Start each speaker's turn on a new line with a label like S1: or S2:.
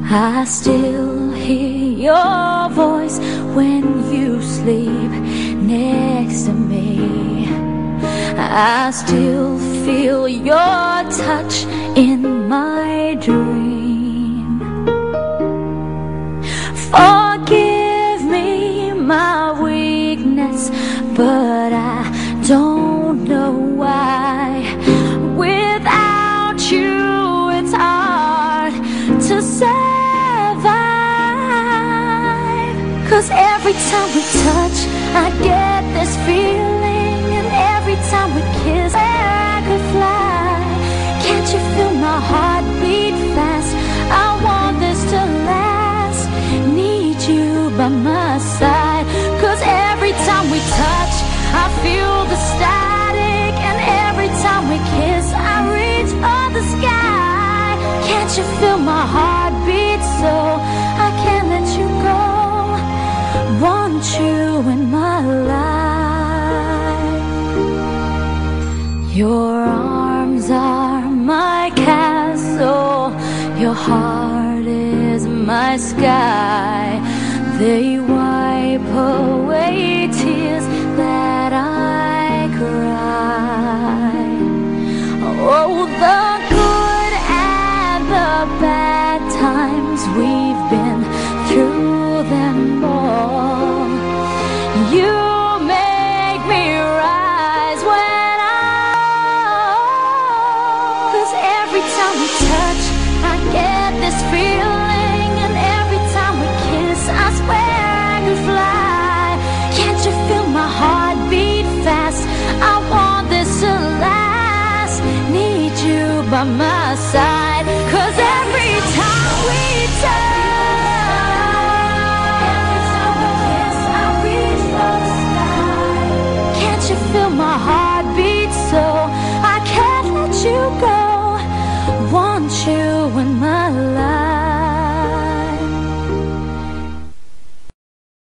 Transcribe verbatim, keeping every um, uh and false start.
S1: I still hear your voice when you sleep next to me. I still feel your touch in my dream. Forgive me my weakness, but I don't know why. Without you, it's hard to survive. 'Cause every time we touch, I get this feeling, and every time we kiss, I could fly. Can't you feel my heart beat fast? I want this to last. Need you by my side. 'Cause every time we touch, I feel the static, and every time we kiss, I reach for the sky. Can't you feel my heart beat so I can't let you go? Want you in my life. Your arms are my castle, your heart is my sky. They wipe away